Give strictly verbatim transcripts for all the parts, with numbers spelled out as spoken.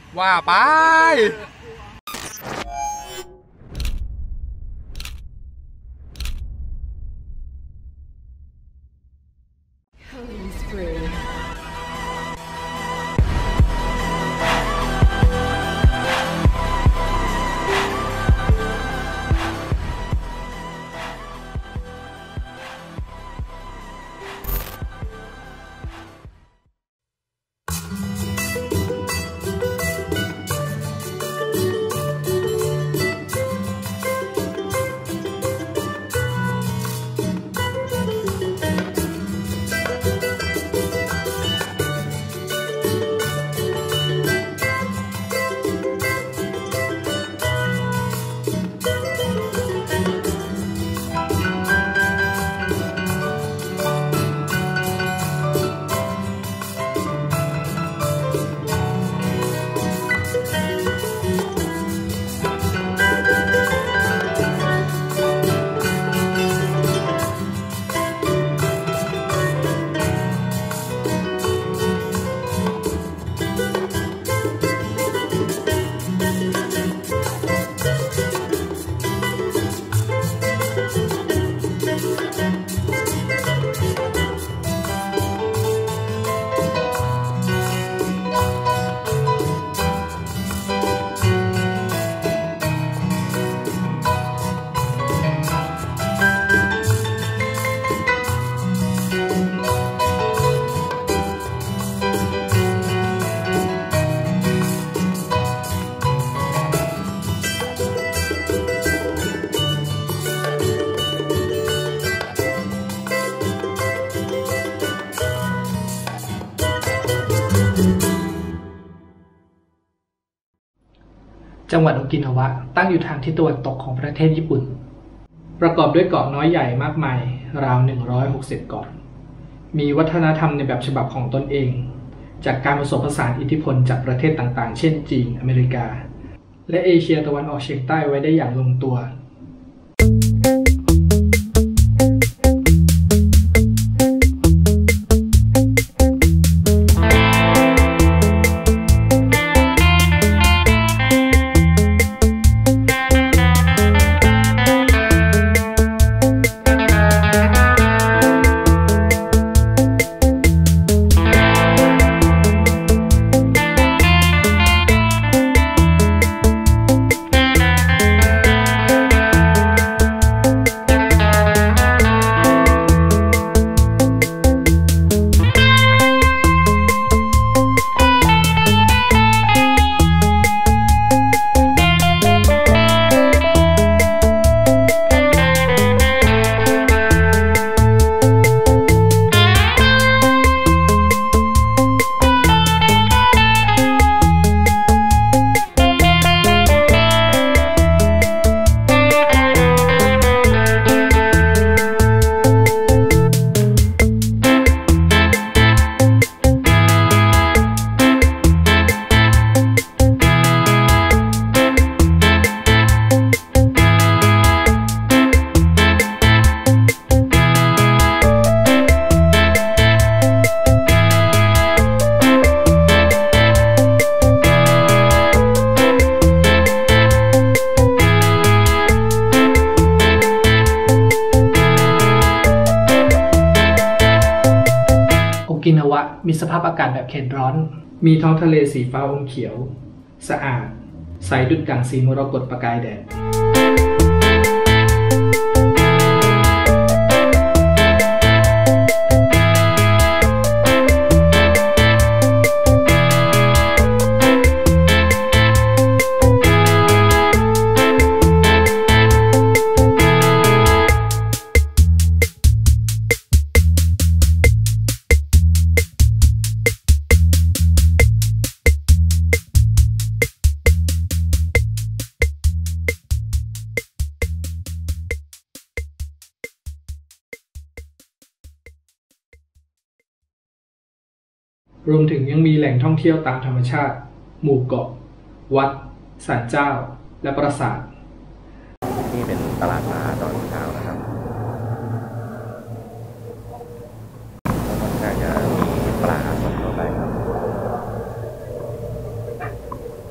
ว่าไปจังหวัดโอกินาวะตั้งอยู่ทางทิศตะวันตกของประเทศญี่ปุ่นประกอบด้วยเกาะน้อยใหญ่มากมายราวหนึ่งร้อยหกสิบเกาะมีวัฒนธรรมในแบบฉบับของตนเองจากการผสมผสานอิทธิพลจากประเทศต่างๆเช่นจีนอเมริกาและเอเชียตะวันออกเฉียงใต้ไว้ได้อย่างลงตัวโอกินาวะมีสภาพอากาศแบบเขตร้อนมีท้องทะเลสีฟ้าอมเขียวสะอาดใสดุจดั่งสีมรกตประกายแดดรวมถึงยังมีแหล่งท่องเที่ยวตามธรรมชาติหมู่เกาะวัดศาลเจ้าและปราสาทนี่เป็นตลาดปลาตอนเช้านะครับค่อนข้างจะมีปลาสดเข้าไปครับ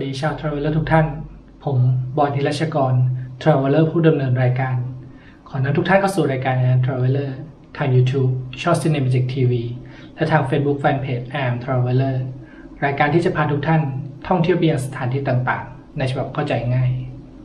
ดีชาว Traveler ทุกท่านผมบอย นิรัชกร Traveler ผู้ดำเนินรายการขอนำทุกท่านเข้าสู่รายการ I Am Traveler ทาง YouTube ช่อง Cinemagic ที วี และทาง Facebook Fanpage I Am Traveler รายการที่จะพาทุกท่านท่องเที่ยวไปยังสถานที่ต่างๆในฉบับเข้าใจง่าย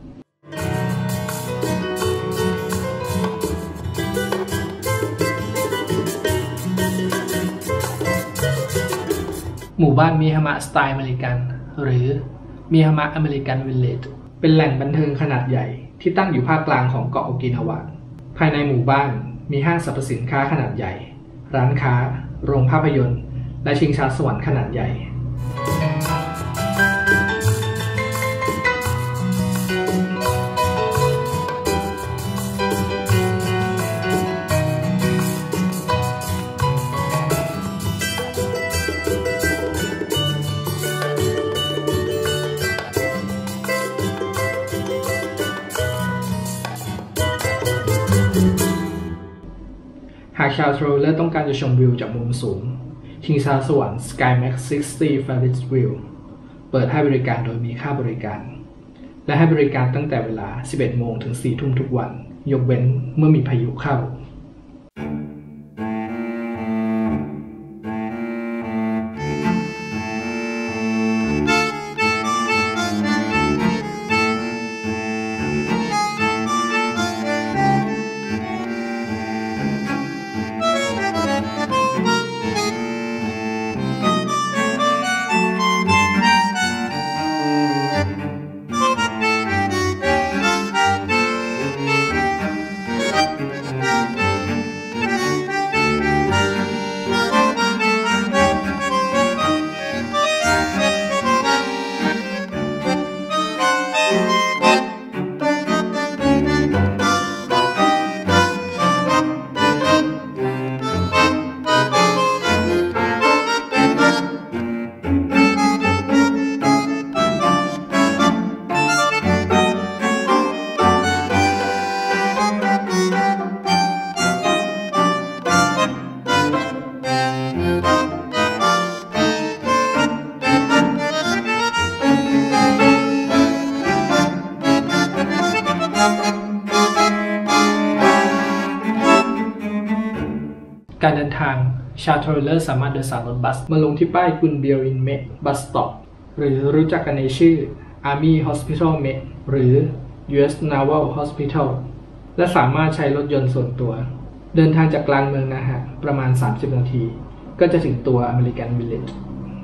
หมู่บ้านมิฮามะสไตล์อเมริกันหรือมิฮามะอเมริกันวิลเลจเป็นแหล่งบันเทิงขนาดใหญ่ที่ตั้งอยู่ภาคกลางของเกาะโอกินาวะภายในหมู่บ้านมีห้างสรรพสินค้าขนาดใหญ่ร้านค้าโรงภาพยนตร์และชิงช้าสวรรค์ขนาดใหญ่หากชาว Traveler ต้องการจะชมวิวจากมุมสูงชิงช้าสวรรค์ SkyMax หกสิบ Ferris Wheel เปิดให้บริการโดยมีค่าบริการและให้บริการตั้งแต่เวลา สิบเอ็ดโมง ถึง สี่ทุ่มทุกวันยกเว้นเมื่อมีพายุเข้าการเดินทางชาว Traveler สามารถโดยสารรถบัสมาลงที่ป้ายกุนเบียรินเมะบัสสต็อปหรือรู้จักกันในชื่อ Army Hospital เมะหรือ ยู เอส Naval Hospital และสามารถใช้รถยนต์ส่วนตัวเดินทางจากกลางเมืองนะฮะประมาณสามสิบนาทีก็จะถึงตัว American Village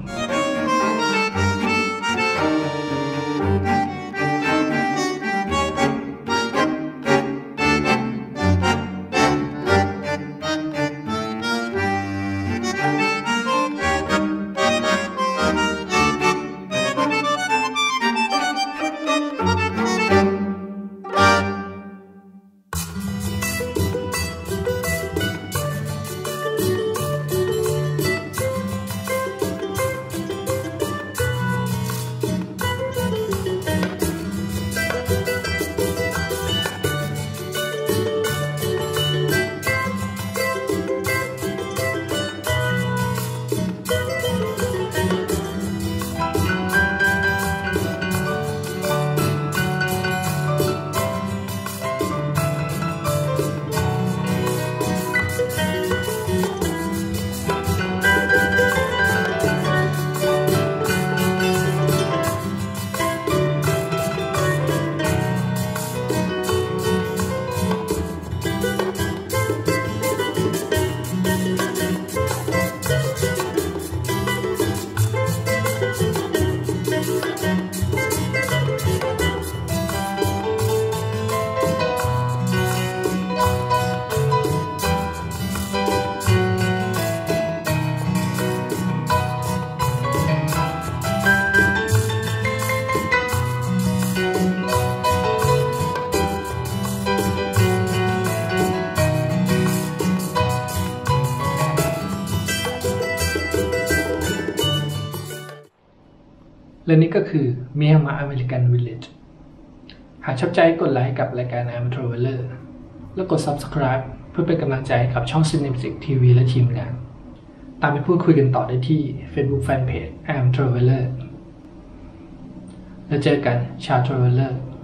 และนี่ก็คือมิฮามะอเมริกันวิลเลจหากชอบใจกดไลค์กับรายการ I Am Traveler และกด Subscribe เพื่อเป็นกำลังใจกับช่อง Cinemagic ที วี และทีมงานตามไปพูดคุยกันต่อได้ที่ Facebook Fanpage I Am Traveler แล้วเจอกันชาวทรเวลเลอร์